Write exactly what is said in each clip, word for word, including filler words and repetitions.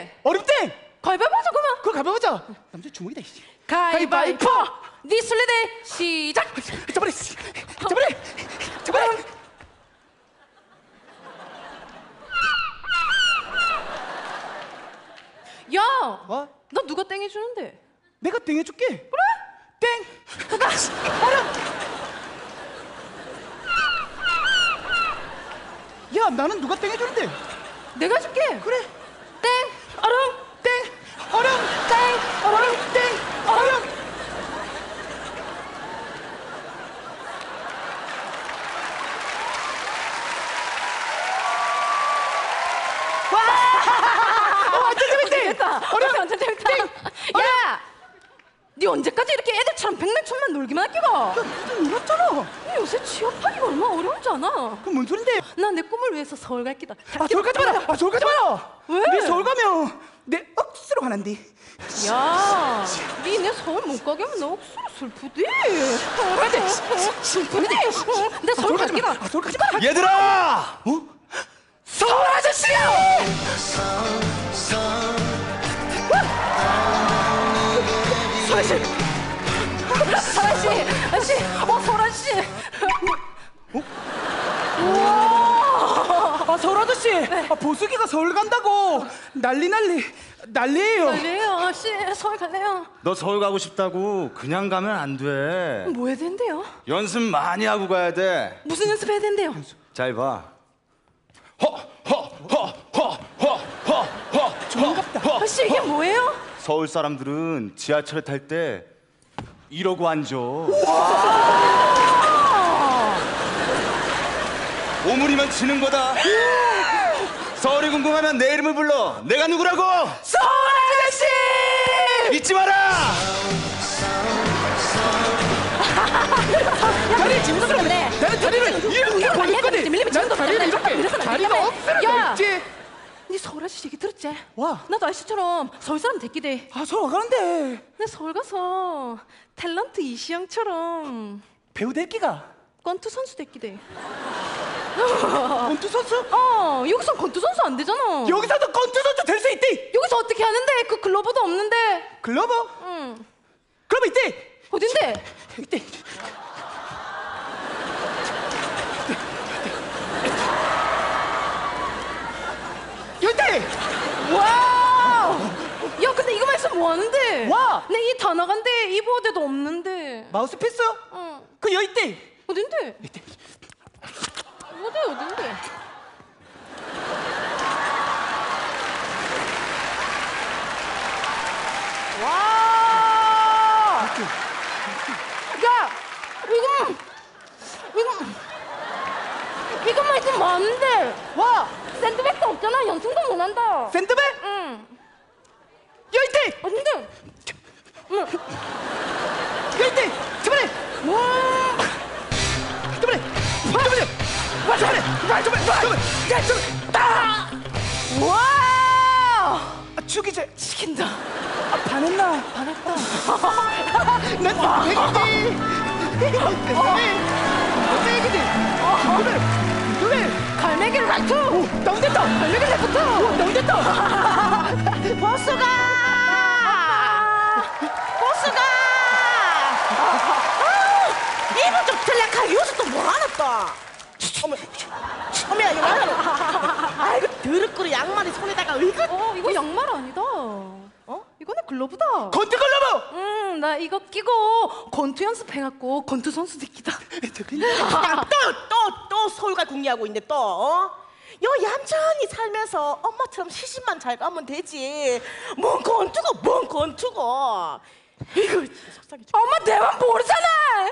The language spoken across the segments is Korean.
얼음땡. 가위바위보 하자 그만. 그거 가위바위보 하자. 남자 주먹이다. 가위바위보. 네 술래대 시작. 저번에 저번에 저번에. 야, 뭐? 너 누가 땡 해주는데? 내가 땡 해줄게. 그래? 땡. 가가. 얼음. 야, 나는 누가 땡 해주는데? 내가 줄게. 그래. 땡, 얼음, 땡. 얼음. 땡, 얼음, 땡. 얼음. 와! 어, 완전 재밌지? 재밌다. 얼음. 완전 재밌다. 야, 네 언제까지 이렇게 애들처럼 백날천만 놀기만 할 끼가? 좀 놀았잖아. 요새 취업하기가 얼마나 어려운지 아나? 그럼 뭔 소린데? 난 내 꿈을 위해서 서울 갈 끼다. 아, 서울 가지 마라. 아, 서울 가지 마라. 왜? 네 서울 가면 내 억수로 화난디. 야, 니 내 서울 못 가게 하면 내 억수로 슬프디. 슬프디. 내 서울 갈 끼다. 아, 서울 가지 마라. 얘들아! 어? 서울 아저씨야! 서울씨! 서울씨! 아저씨! 어, 서울아저씨! 우와! 아, 서울 아저씨! 아, 보수기가 서울 간다고! 난리 난리! 난리예요! 갈래요, 아저씨. 서울 갈래요. 너 서울 가고 싶다고 그냥 가면 안 돼. 뭐 해야 된대요? 연습 많이 하고 가야 돼. 무슨 연습해야 된대요? 잘 봐. 허허허허허허허허허. 아저씨, 이게 뭐예요? 서울 사람들은 지하철에 탈 때 이러고 앉아. 오물이면 지는 거다. 서울이 궁금하면 내 이름을 불러. 내가 누구라고? 서울 아저씨! 잊지 마라. 다리 지금도 그래. 나는 다리를 이렇게 벌릴 거니! 나는 다리를 이렇게! 다리가 억수로 야! 벌지! 네 서울 아저씨 얘기 들었지? 와. 나도 아저씨처럼 서울 사람 됐기 돼. 아, 서울 가는데 내 서울 가서 탤런트 이시영처럼 배우 될 끼가 권투 선수 됐기 돼. 권투 선수? 어, 여기서 권투 선수 안 되잖아. 여기서도 권투 선수 될 수 있대! 여기서 어떻게 하는데? 그 글러브도 없는데. 글러버? 응. 그럼 있대! 어딘데? 있대! 있대! 와! 야, 근데 이거만 있으면 뭐 하는데? 와! 내 이 다 나간데 이보호대도 없는데. 마우스피스? 응. 그 여기 있대! 어딘데? 있대! 어디 어딘데? 와! 야, 이거 이거 이것만 있으면 많은데. 와! 샌드백도 없잖아. 연승도 못 한다. 샌드백? 응. 여기 있대! 어딘데? 응. 여기 있대! 저번에! 와! 저번에! 저번에! 와, 저번에! 와, 저번에! 와, 저번에! 야, 저번에! 따! 와! 아, 죽이지! 시킨다. 아, 반했나? 반했다. 난 반했지! 반했지! 그래! 갈매기를 라이트. 오, 나온댔다! 갈매기 레프트. 오, 나온댔다! 버스가! 버스가! 이거 좀 틀락하게 요새 또 뭐하나 또? 어머, 어머야 이거 뭐하나? 아이고 더럽고 양말이 손에다가 이거 어, 이거 양말 아니다. 어? 이거는 글러브다. 권투 글러브! 응, 나 이거 끼고 권투 연습해갖고 권투 선수 됐기다. 또또 또 서울가 궁리하고 있네 또. 어? 요 얌전히 살면서 엄마처럼 시집만 잘 가면 되지. 뭔 건투고 뭔 건투고. 이거 속상해. 엄마 내만 모르잖아.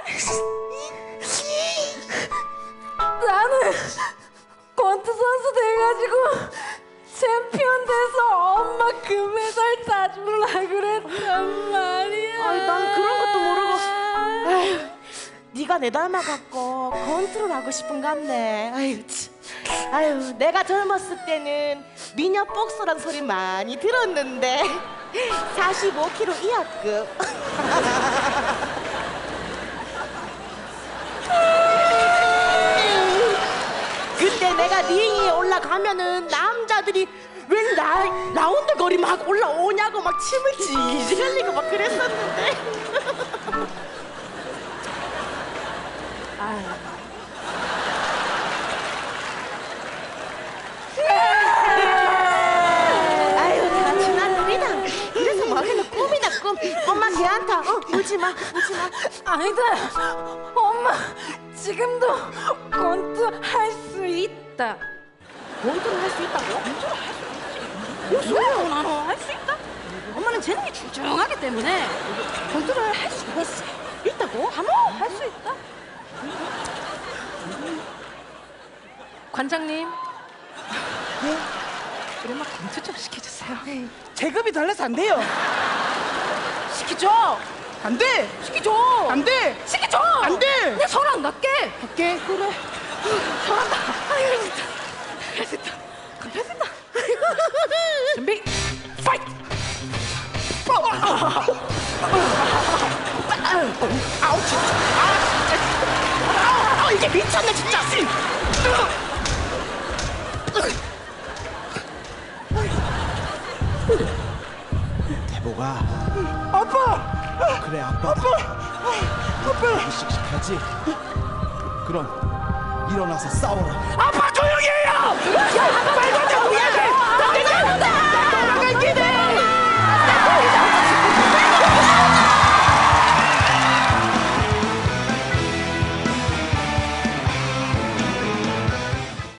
나는 권투 선수 돼가지고 챔피언 돼서 엄마 금메달 따줄라 그랬단 말이야. 아이 난 그런 것도 모르고. 아휴, 네가 내 닮아갖고 건투를 하고 싶은 같네. 아유, 참. 아유, 내가 젊었을 때는 미녀 복서란 소리 많이 들었는데 사십오 킬로그램 이하급. 근데 내가 링에 올라가면은 남자들이 웬 나, 라운드 거리 막 올라오냐고 막 침을 지지 흘리고 막 그랬었는데. 아유, 다 지난 일이다. 그래서 뭐 그냥 꿈이다 꿈. 엄마 걔한테 어, 울지 마, 울지 마. 아니다. 엄마 지금도 권투 할 수 있다. 원투를 할 수 있다고? 무슨 소리야? 나는 할 수 있다. 엄마는 재능이 출중하기 때문에 권투를 할 수 있어. 있다고? 하모 할 수 있다. 관장님. 네. 우리 엄마 권투 좀 시켜주세요. 제급이 달라서 안 돼요. 시키죠. 안 돼. 시키죠. 안 돼. 시키죠. 안 돼. 내 손안 닿게. 할게. 그래. 잘한다. 할 수 있다. 할 수 있다. 할 수 있다. 준비. 파이트. 아우 진짜. 아 진짜. 아 이게 미쳤네 진짜. 대보가 아빠. 그래 아빠다. 아빠. 씩씩하지? 그럼 일어나서 싸워라. 아빠.